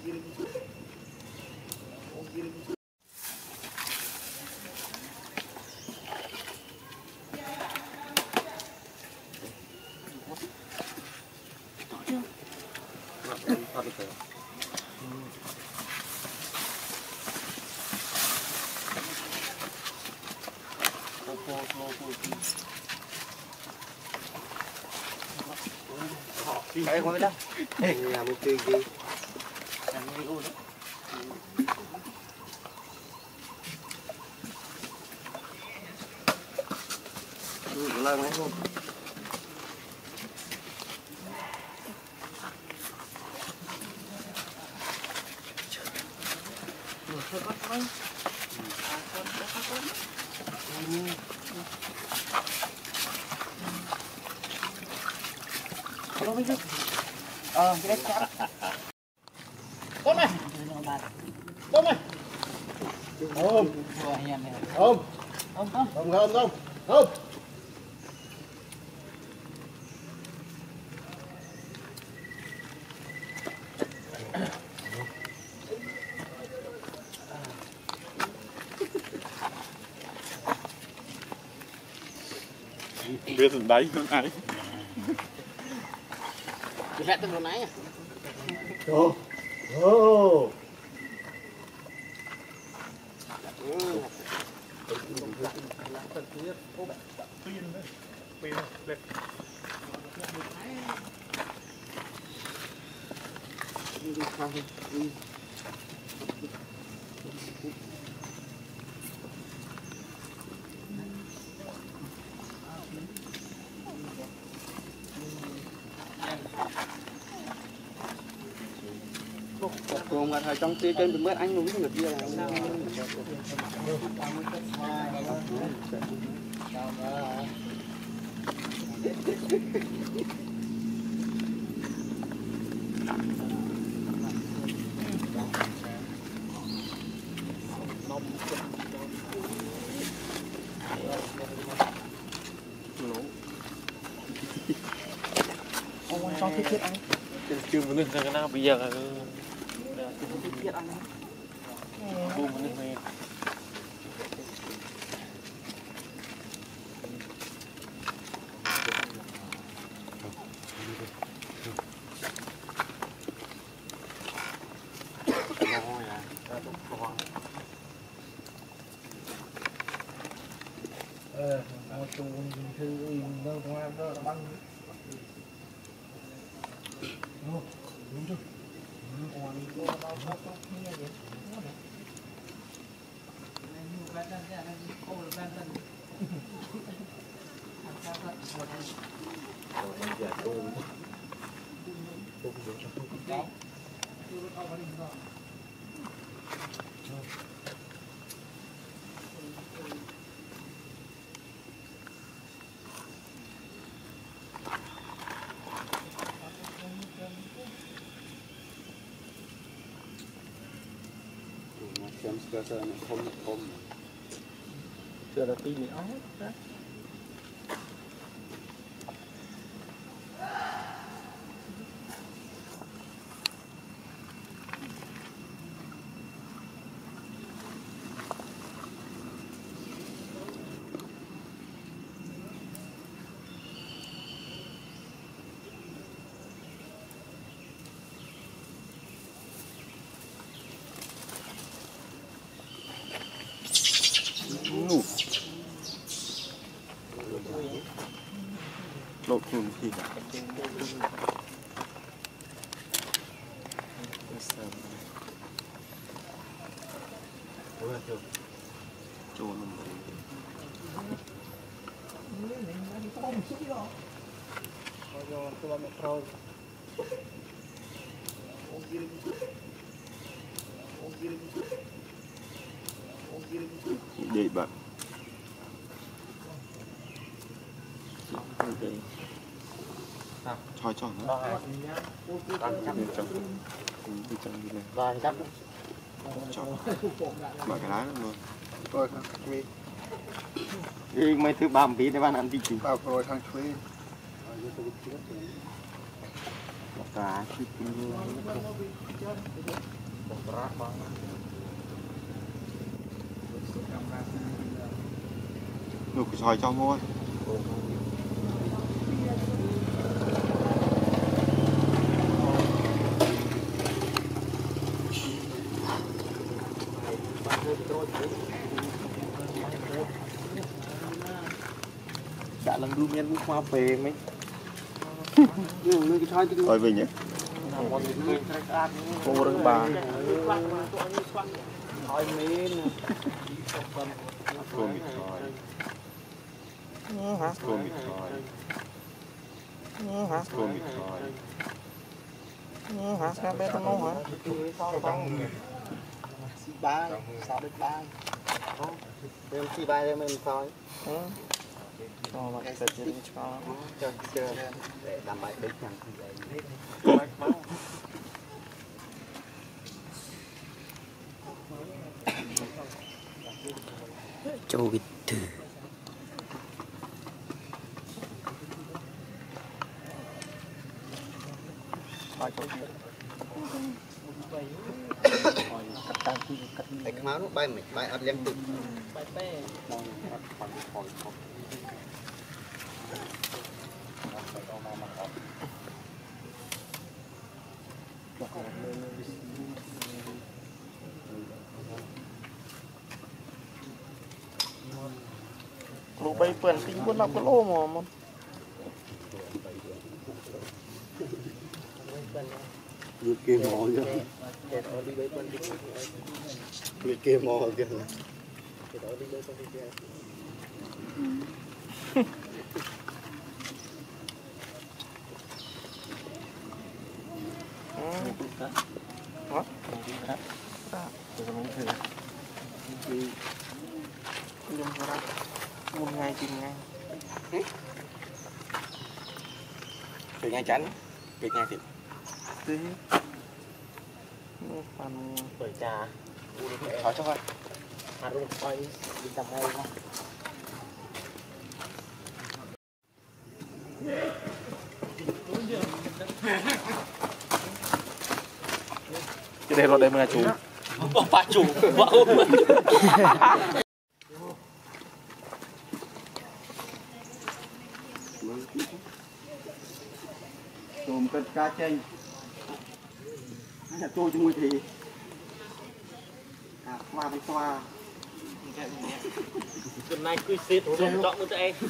Cái ngồi đó. Nhà một cái gì? Lần đấy không? Không biết. Cái đấy chắc. Tôm này. Tôm này. Tôm. Tôm. Tôm. Tôm. Tôm. Biết rồi đấy con ấy. Cái hẹn từng này. Ô. Ô. Cùng mà thời trong kia trên bữa anh uống cái kia là ông trong thiết anh Chưa muốn được cái nào bây giờ thiết anh buông nó này. Một tù thư đâu ngoài đó băng. Đúng chưa? xem sơ sơ nó không Chưa là tí nữa đó. Lột luôn gì cả. Chỗ nó để bạn thôi cho nó đi trong đi này rồi chắc cho mở cái lái luôn Rồi thằng Thủy. đi mấy thứ 30 để bạn ăn tí Vào rồi thằng Thủy. cả chip được soi cho mua đã lần đu miên qua về mấy rồi về nhé cô rừng bà hỏi mến cô mịt thôi hả cô mịt thôi hả cô mịt thôi hả sao bé con nó hả xì bài sao được bài em xì bài em soi cho mà sẽ chỉ cho chờ để đảm bảo được chẳng châu vịt thử cái máu nó bay mệt bay ăn liên tục bay pe lũ bay phượn tính con đọc cái lô mà Liệt kê mò chứ liệt kê mò kìa một ngày chừng ngày về ngay chắn về ngay thì tí phần tuổi trà hỏi cho thôi mà rung quay đi tầm đây không cái đây rồi đây mới là chủ bà chủ vợ tôm cất cá chênh tôi cho mùi thì xoa với xoa tuần này cứ xịt dùng chọn cho em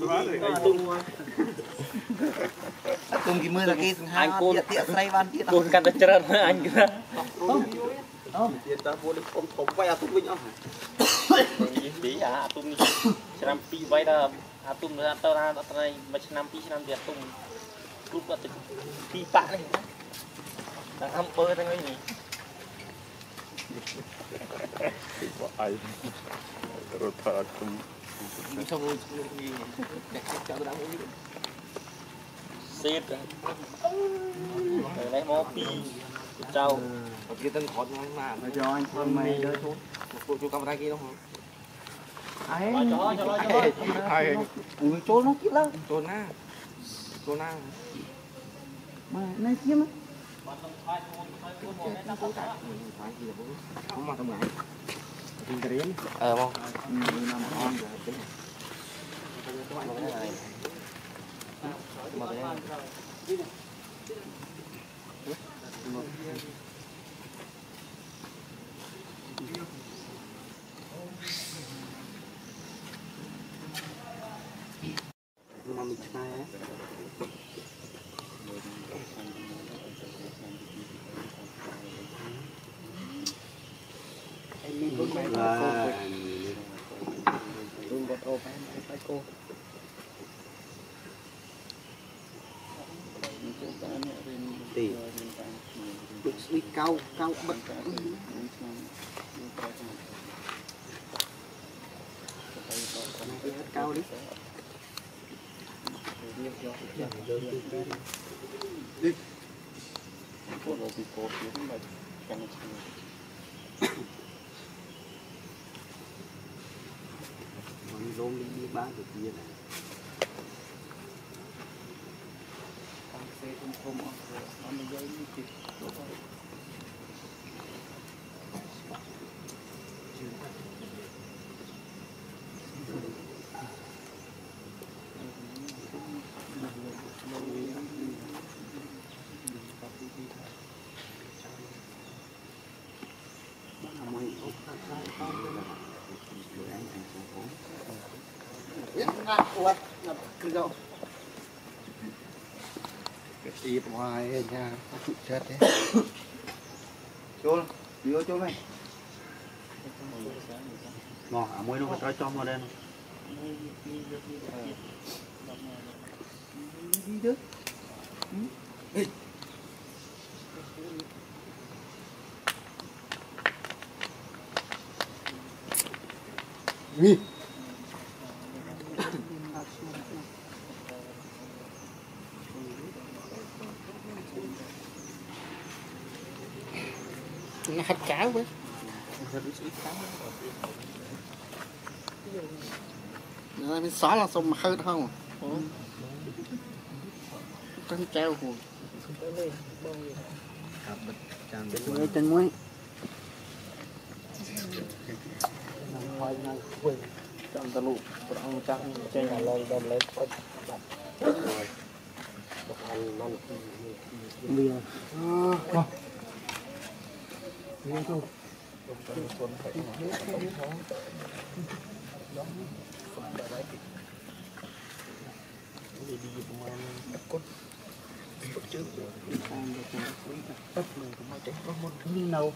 tung cái mưa là cái anh côn tiện say van tiện côn căn trơn anh kia tiền ta mua được không quay tung vinh không tí tung năm pi vay là tung ra tao ra này mấy năm pi năm tiền tung lúc là pi bạn này đang ăn bơ đang cái gì ai rồi thở cũng xong rồi xịt rồi lấy mò pi trâu cái tân khót mà cho anh con mày đỡ xuống một chú camera kia đúng không ai ai ui trốn nó kia lắm trốn na mà này kia mà không mà tao ngại tin cái đến không nằm on mà mình khai á mình cũng phải luôn bật ô phải cô thì được đi cao bật cao đi đi cô nó bị cột xuống mà căng mình lôm đi bán được kia này cái gì ngoài nhà trụ chết đấy chôn đưa chôn mày ngỏ à môi nó phải cho vào đây đi chứ đi nó hạt cá với nó bị xóa là xong mà hơi không con treo của chân muối trong tàu lụ ông chắc chơi nhà lời đầm lấy bây giờ nào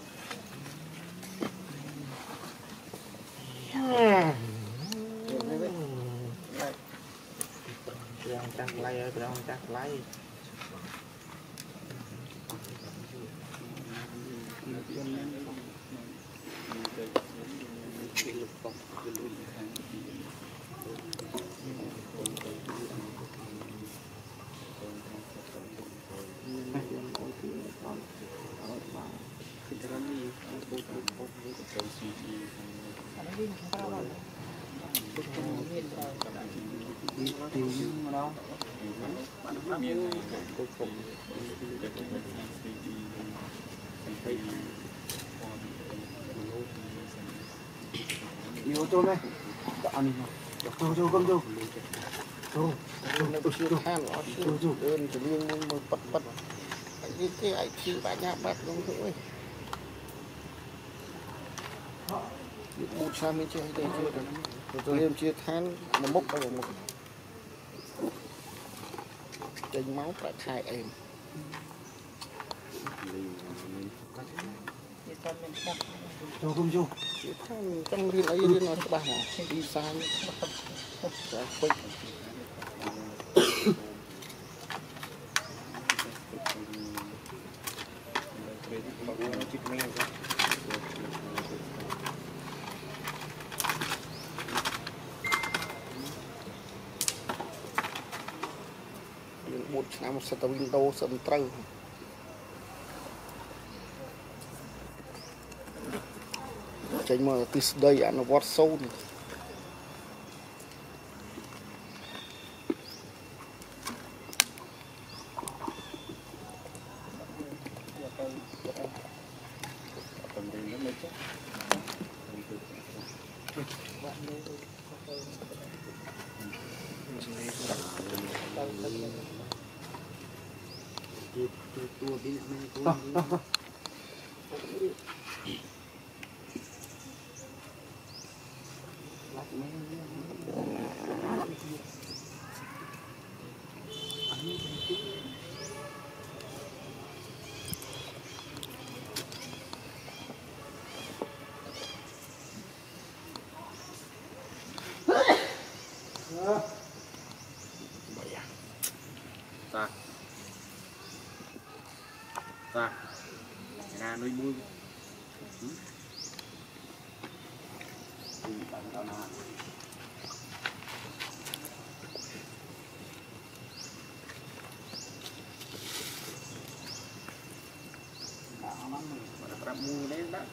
chắc lấy chắc lấy nhiều cho mày ăn cho con cho chưa than nó chưa đơn chỉ riêng một bật cái ai chịu bả nhà bắt không thôi một sao mới chơi đây chưa được rồi em chia than nó mốc vào một chanh máu phải khai em cho không cho chia than trong riêng ấy riêng nó bà đi xa sẽ quay một năm sẽ tao Windows sân trâu tránh mà từ đây ăn nó vót sâu này. Ra ra nuôi muôi mua đấy đã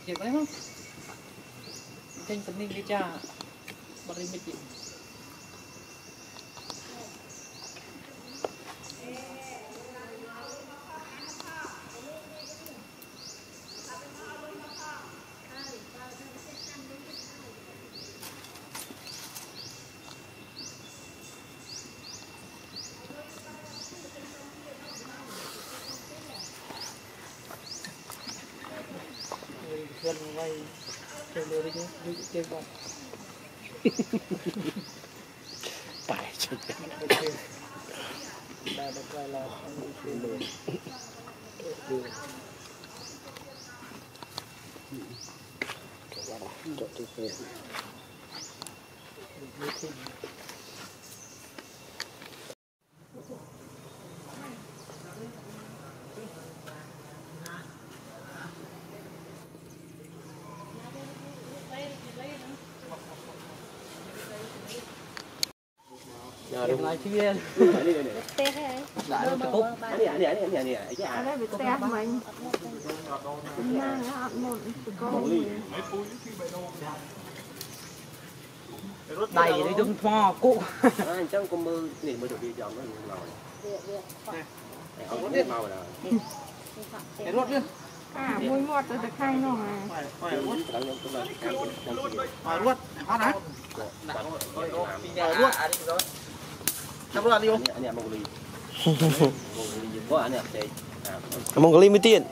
Việc đấy không? Kênh phần ninh cái cha bật đi mít. Gần vay chơi lừa đi nhé, đi chơi con. Phải chứ. Đã được vay là anh đi chơi lừa. Chọn chơi phê. Lại chi lên. Tê hay Lại nó cúc. ở đây bị tê mình mang nó một con Đầy đi trong pho cụ. Anh chắc con mơ này mới được đi dọn nó ngồi. Không biết màu nào. Để rốt đi. mũi ngọt rồi được hai nó mà Hỏi luôn. Hot hả? Hỏi luôn. Đâu ra đi không? Anh em Mongolia. Có anh em đây. Mongolia mới tiền.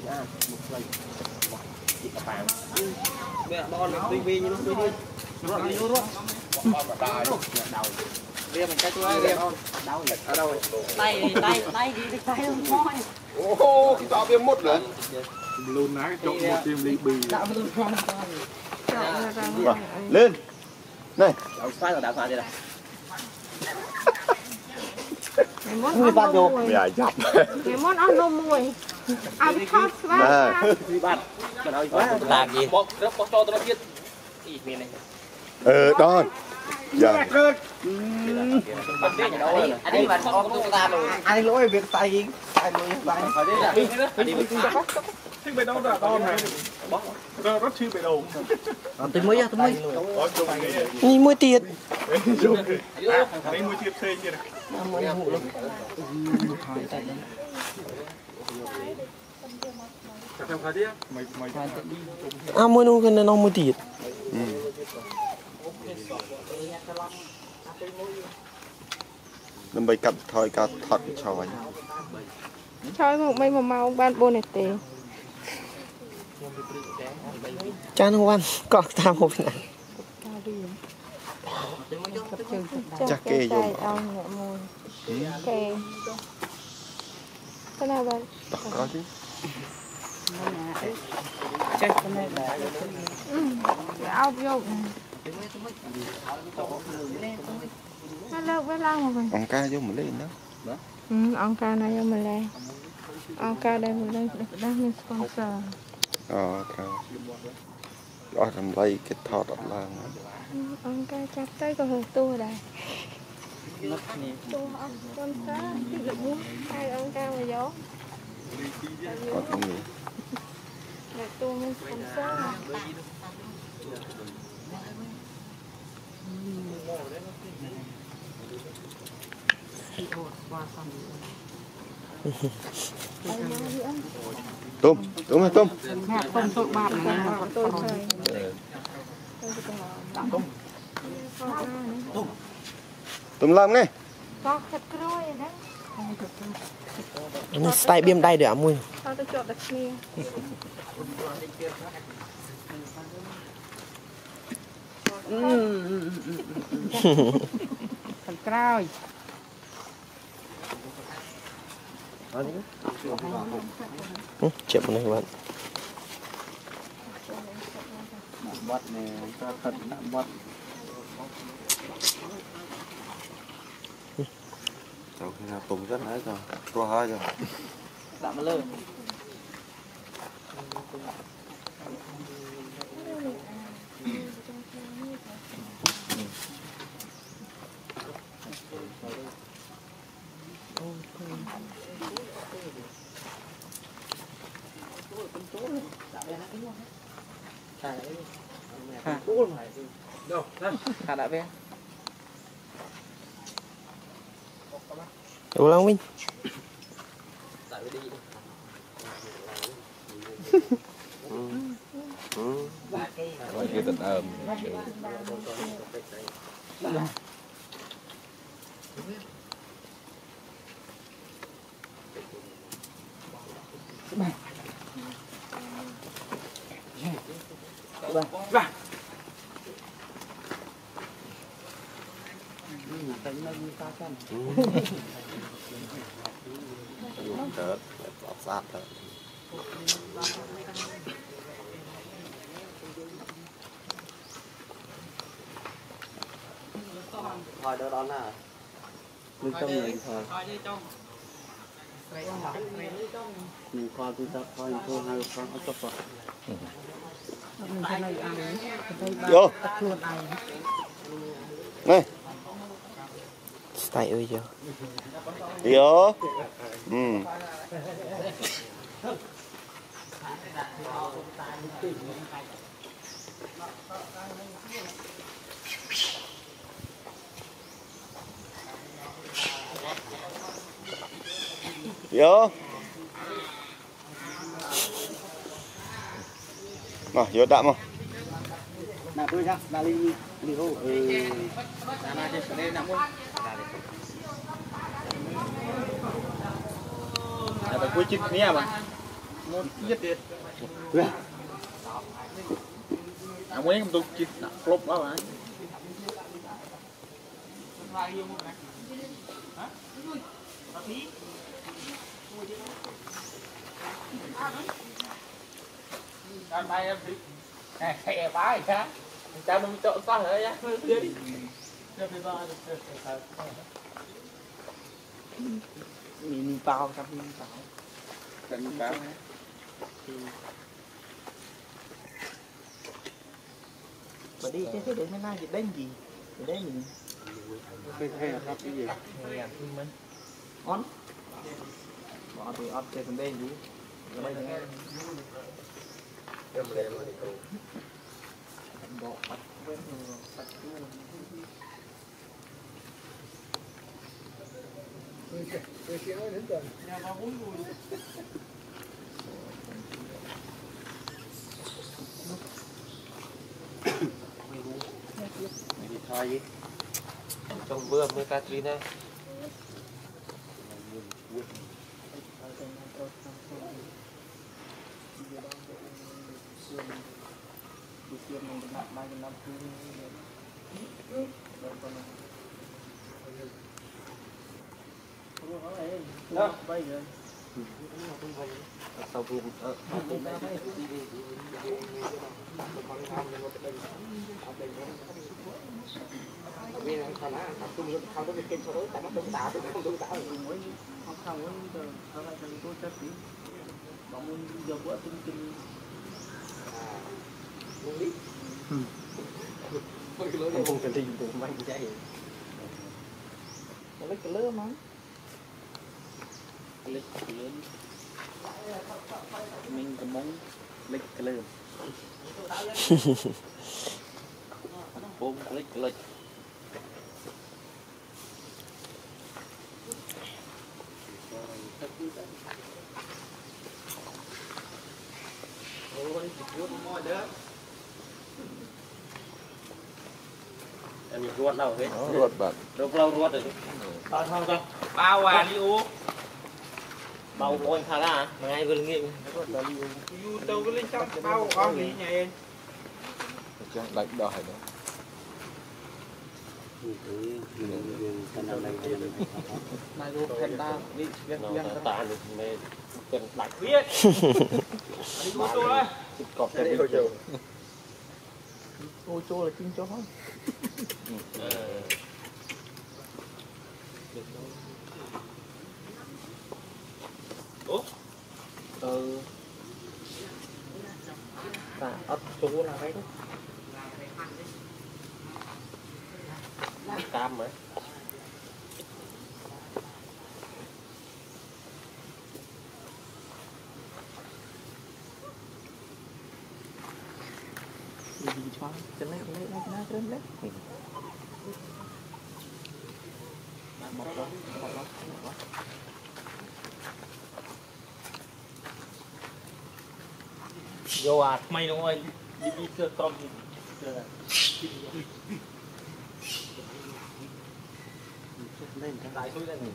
Chị cả bạn. Mẹ đo lên TV như nó đi. Rốt đi rốt. Bây mình cái tôi đây không? Đau lịch ở đâu? tay đi tay không thôi Ô, cái tao viêm mút nữa. Luôn ná cái trộn một tiêm ly bì. Đạo luôn con. chọn ra ngoài Lên. Này. Đau xoay là đau xoay đây này. cái món ăn nôm mùi Dạ dập. cái món ăn nôm mùi ăn thót vào Đi bắt. Cái nào quá. Làm gì? Bọc cho tôi nó biết. Ý miền này. Đòn. Dạ. Anh đi bạn con tôi ta rồi. Anh lỗi việc tay lỗi tay. Anh đi việc Thích bày đâu ra đòn này. Rất chi bày đâu. tôi mới tôi mới. Nhìn mới tiền. Đây mua thiệp xây như này. Theo khai đi. Mày Mới nó cái nó mới tiền. Nó bay cặp thôi cả thật trời. thôi một mấy màu ban bồn này tê Cha nó ăn có tham một này. chắc kê vô ông nhẹ mùi kê cái nào bạn có chứ. Chơi cái này là cái áo vô nó lâu với lâu mà mình Ông ca vô mà lên đó. ông ca này vô mình lên ông ca đây mình lên đang mình sponsor Thôi. Đó làm lấy cái thọ đập lan. ông ca chặt tới còn hơn tua đây tua ông con cá cái được muốn hai ông ca mà gió Có cái gì? được tua mình sponsor Tôm, đúng rồi tôm. không tội bạc này tôi chơi Tôm làm này. có thật rồi đấy Nó style biêm đai để mùi. sao tôi chọn được kia thật rồi Chẹp này các bạn. bọt này cho thật bọt. Sau khi nào tùng rất nãy rồi. Qua hơi rồi. Tạm lơ. đâu thả đã về Đủ lắm Vinh. Ngoài kia tình ờm. Chết, lọt sát thôi. Thôi đỡ đón à. Mình trong người thôi. Mình khoa tôi ta khoa tôi hai khoa ở cấp rồi. Vô. Này. Stay ơi chưa? Vô. Vô. Nào, vô đạm không? Nào tôi ra, ra đi hô. phải cuối chích nha mà một giết đi mấy công tục chích lốp đó mà Con bay em đi. Xe bái hả? Chào đừng trộn con nữa nhá. Đi. Mình bao sao mình bao. Cần bao. Mà đi thế để mấy nay gì đến gì? Để đấy mình Hay là cái gì? mình on. Bỏ thì on trên bên gì? Bây giờ em lên mà đi cô. Bỏ bắt quên rồi, bắt luôn. Nhà vào bốn người. Mày đi thôi gì? Trong vừa mới Katrina. Đó, bây giờ. Sau vùng Không cần đi từ máy chạy. Nó lấy cái lứa mà. Lấy cái lứa. Mình có mong lấy cái lứa. Bông lấy cái lứa. Ôi, ruột mỏi đấy. Anh ruột đâu hết? Ruột bạn. Ruột lâu ruột rồi. Thôi thôi thôi. Bao à đi u. Bao ôi thằng à? Ngày vừa nghiệm. Tôi có lên trong bao con gì nhà em. Đánh đòi đó. Mai ruột thêm ta đi việc ta được mê cần đánh biết. Đi ô tô đây. Cọp thêm ô tô. Ô tô là chim chó. Ủa? Ta ấp chú là cái đó. Cam rồi. trơn đấy vô à mày nó ơi đi chưa con lên lại tôi lên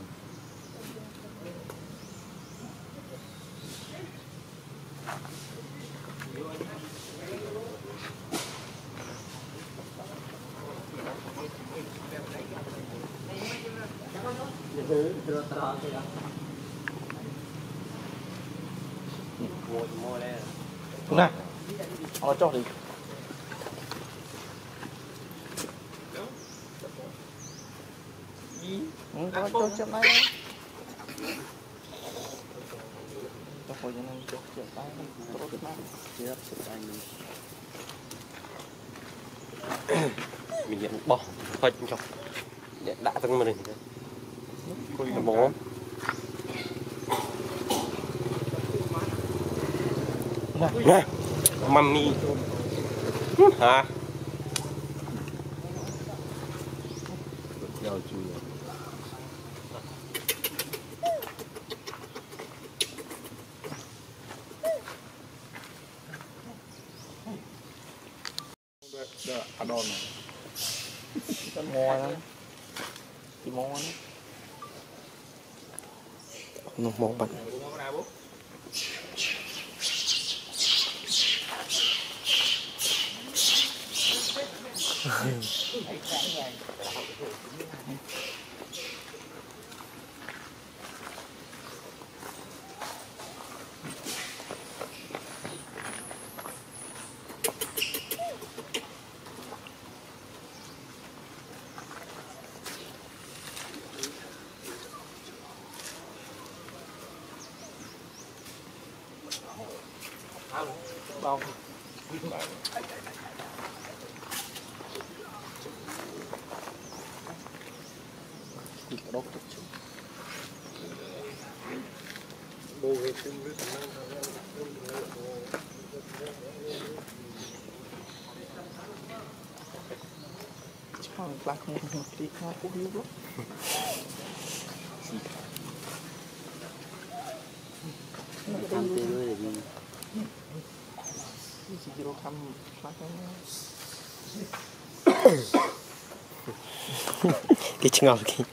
nè họ cho đi cho chậm này cho hồi cho nên cho chậm tay tốt lắm chậm tay mình nhận bỏ thôi cho đã từng mình rồi bố nè mami hả Giao chui. Ăn đòn này con mò đó chỉ mò nó mò bẩn bao đốt Chọn bạc một tí hoa cũng hiếu lắm chỉ kilo thăm bác cái ngọt kì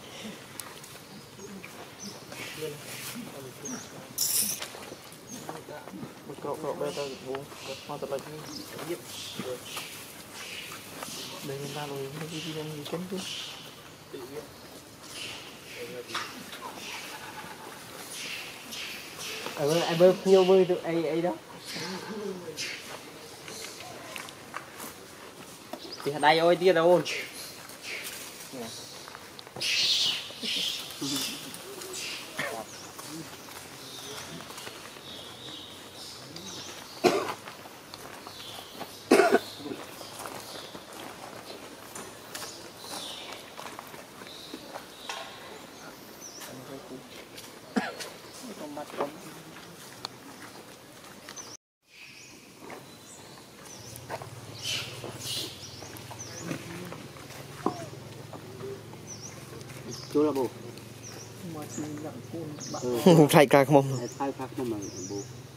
một cậu bây giờ bố hoa tập lệnh giúp đây mình ra rồi mấy cái video gì chấm chứ ai bơm nhiều bơi được ai đó thì đây ôi tia đâu chú là bố thay ca không thay phát mà bố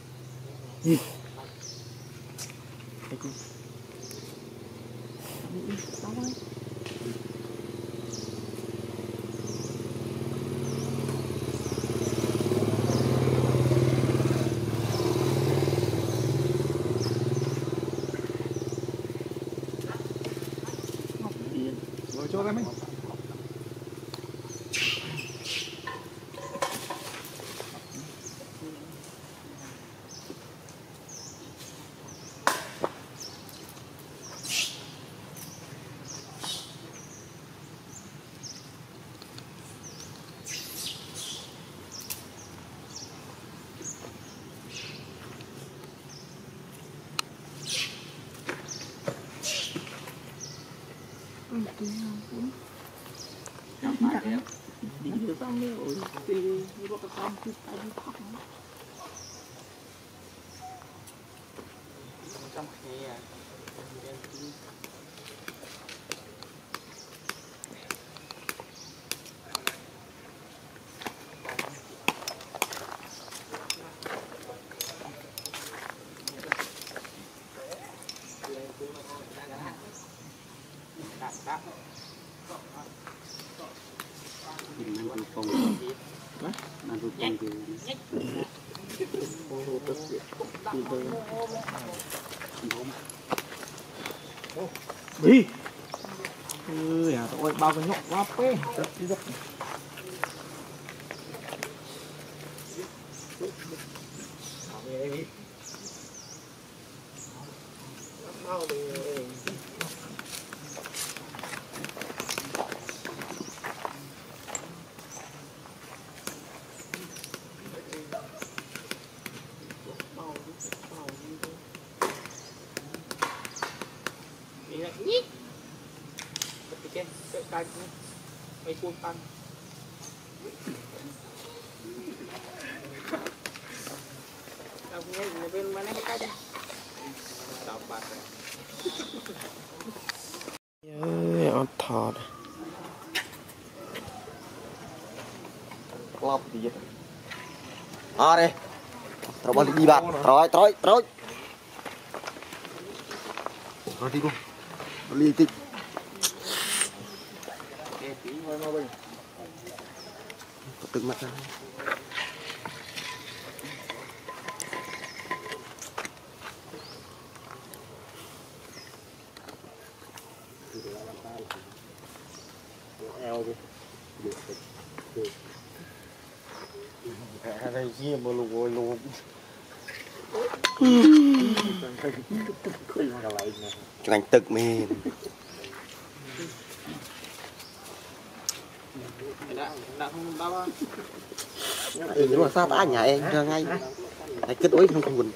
ngồi chỗ đây mình đi được xong rồi thì có cái con cứ tay đi thọc trong khi đi ơi à ôi bao cái nhọn quá phê rất rất cái mấy cuốn ăn đâu nghe bên mà nó cái đó đọc bạc ơi ọt thọt lọc gì à đây tao bật đi bạn rồi rồi đi luôn đi tích từng mặt ra eo đi đây kia mà lùi lùi cho anh tự mình đúng là sao đã nhà em ra ngay hãy kết nối không buồn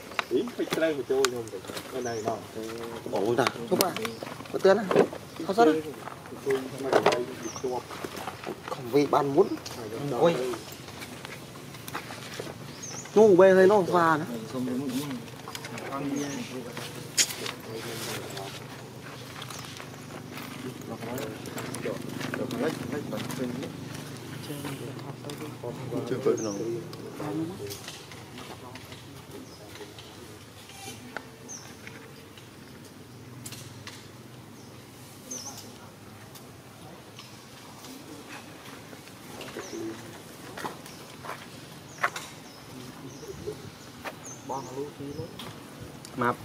bỏ rồi nào chúc bạn có tiền á không sao đâu không vì bạn muốn ôi ngu bê hơi nó pha nữa chưa cởi nó map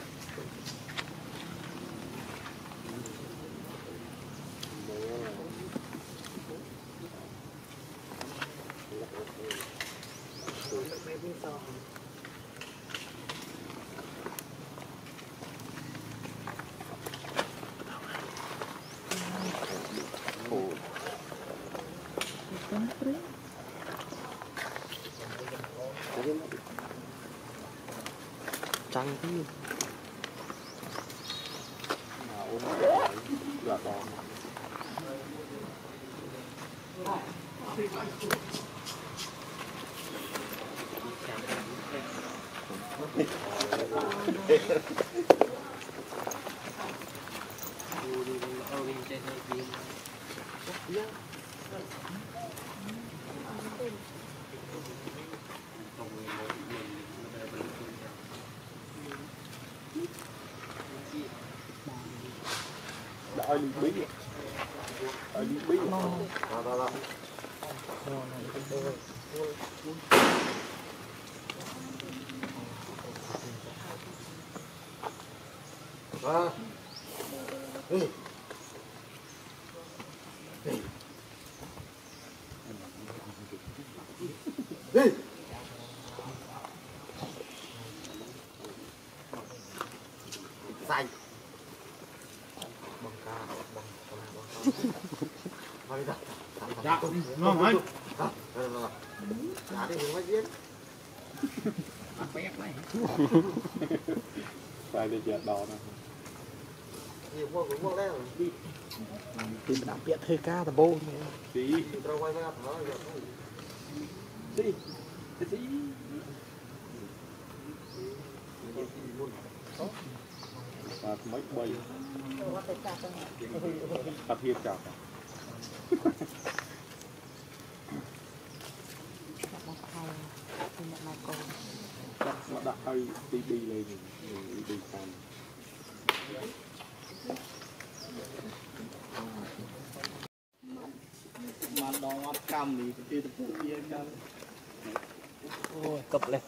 trăng cái gì xanh dạ ngon ấy dạ đi mình mới giết phải đi chợ đò nè nhiều mua cũng mua lên tìm đặc biệt hơi ca tà bô tí rồi quay ra nó tí tí và mấy bay tập hiệp chào nó đặt hơi đi lên đi sang mà đo mắt cam thì tập kia tập kia ôi cập lên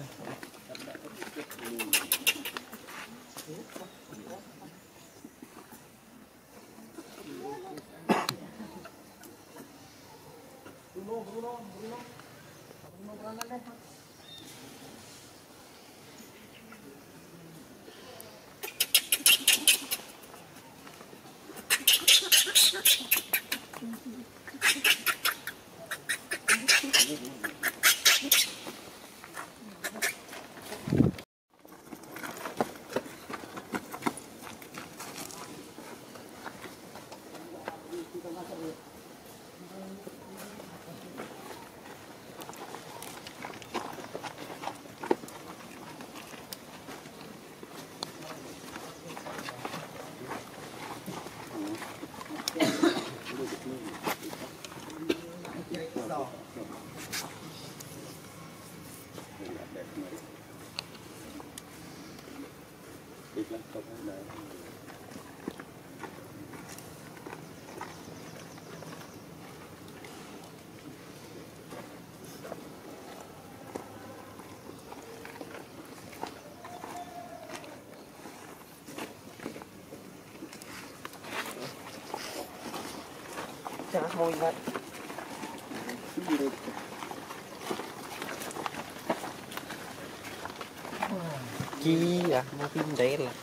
chả môi vậy chi à mau phim đấy là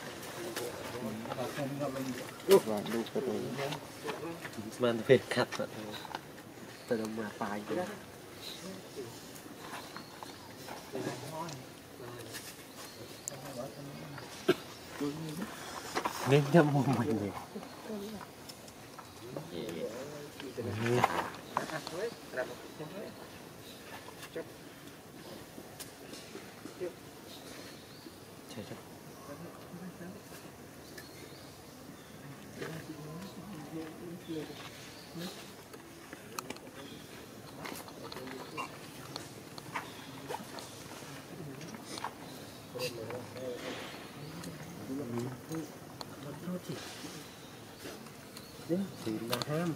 mình phải cắt rồi từ đâu mà phải nên nhâm một mình này thì là ham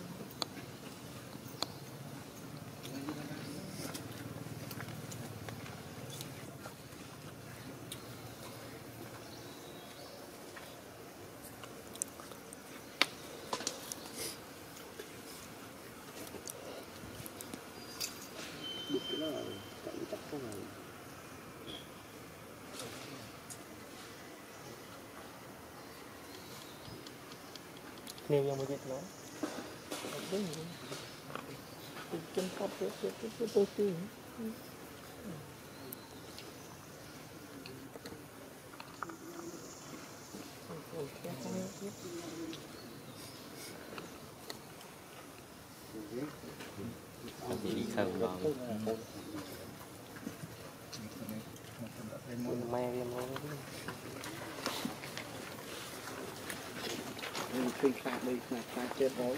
nêu yang begitu lah. Tempat itu. Jadi không bằng. Mai em nói. Mình phạt đi là phạt chết đói.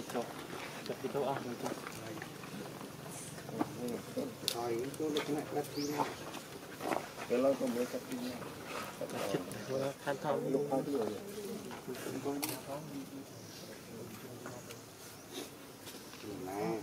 chọc cái đâu ăn rồi chọc Rồi chỗ lực này là gì nào? Cái lâu không mới cắt đi nha. chích than thong Lúc hai rồi. Nè.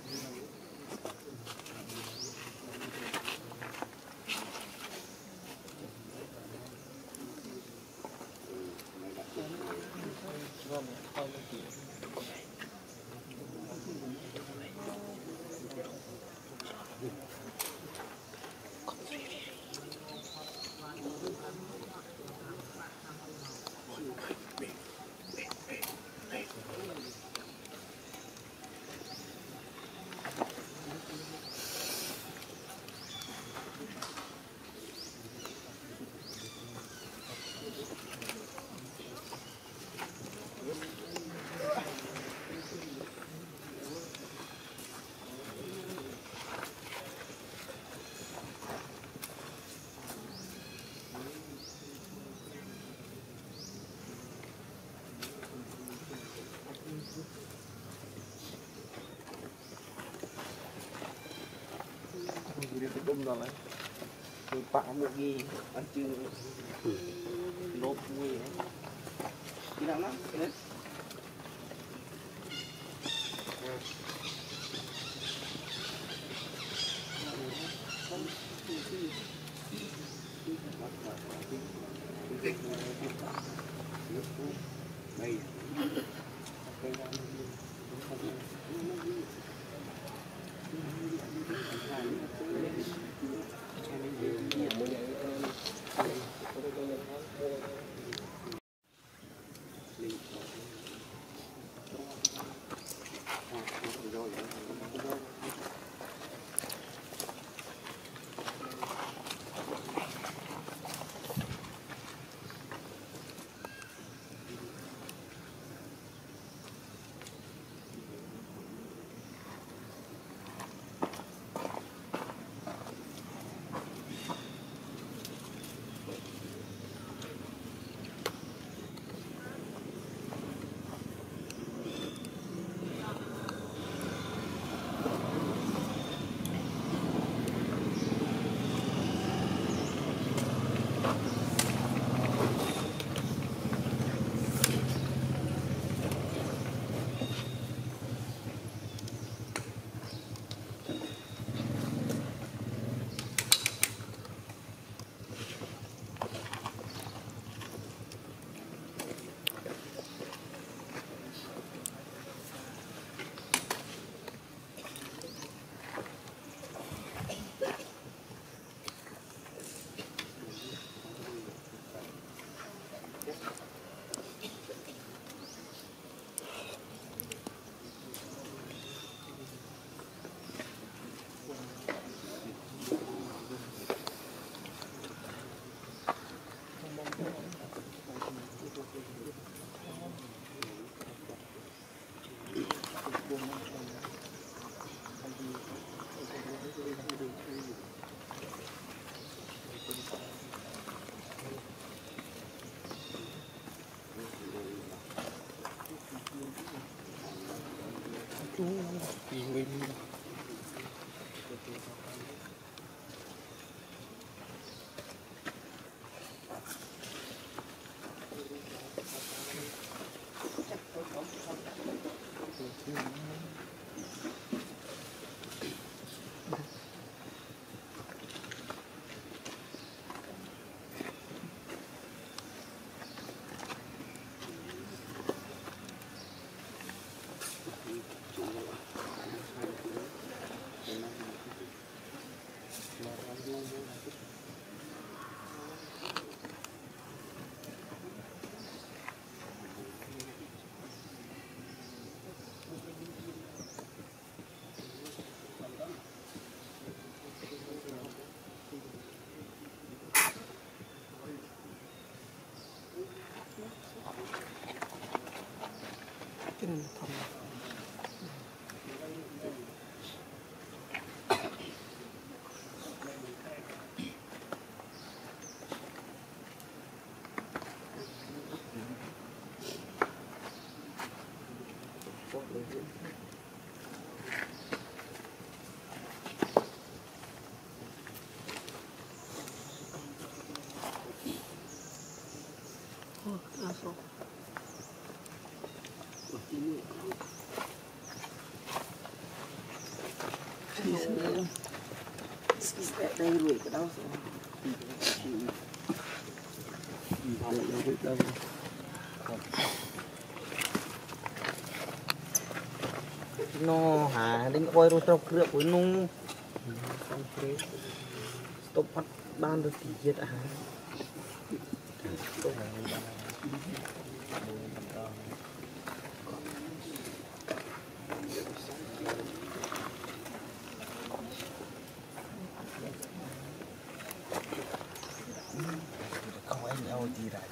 Dia sedum dah lah. Pak ambil lagi ancu lop ni. Tidak nak? Tidak. Đây. đây rồi cái đó nó hả đánh quay rồi trọc rượu với nung stop bắt ban được thì giết hả không anh nhau gì ra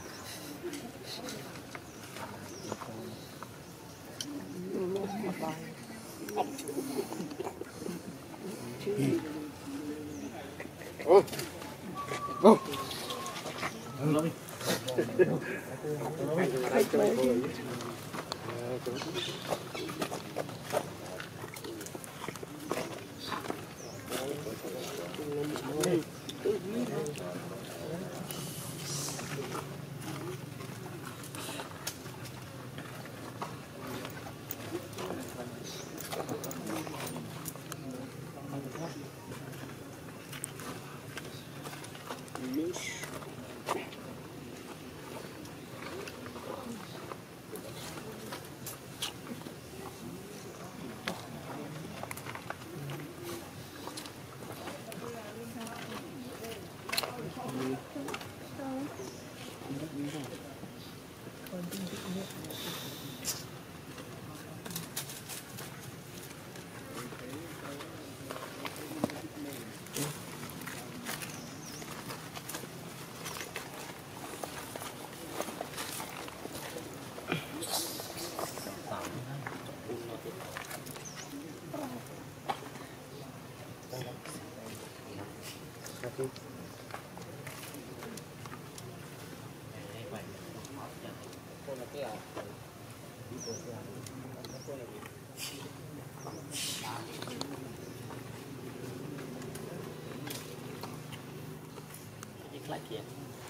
lại kìa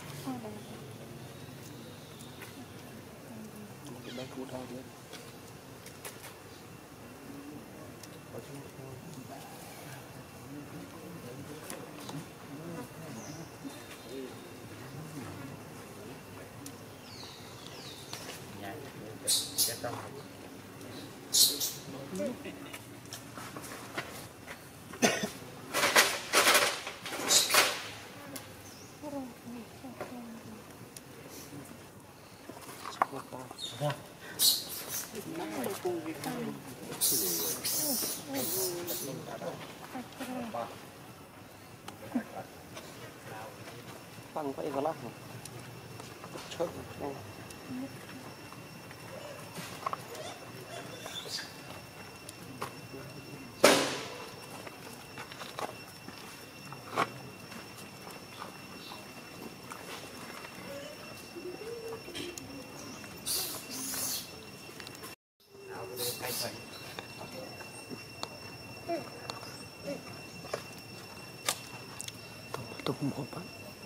cái bé cút thôi đấy bằng vậy vào lắm chớp này tục một bát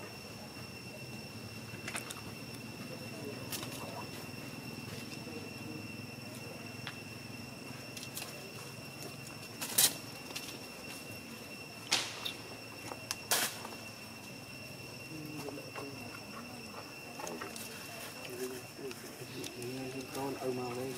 con ở màu đây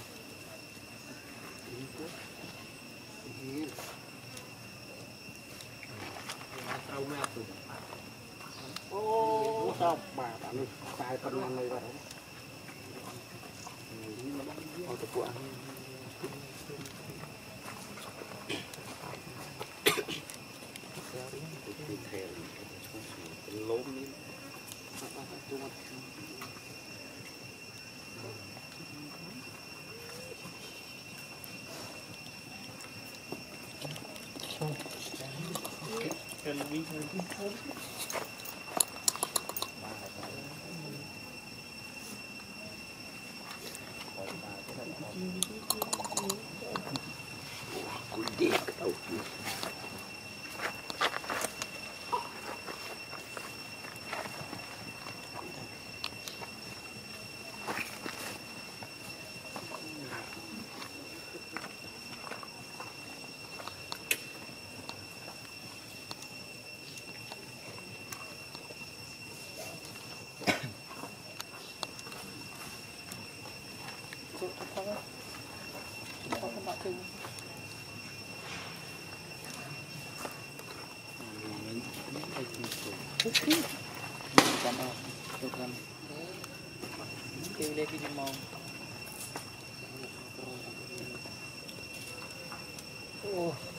ô sao bà bạn tài con ăn này vậy ô tôi qua lốm Kudik tau. Oh.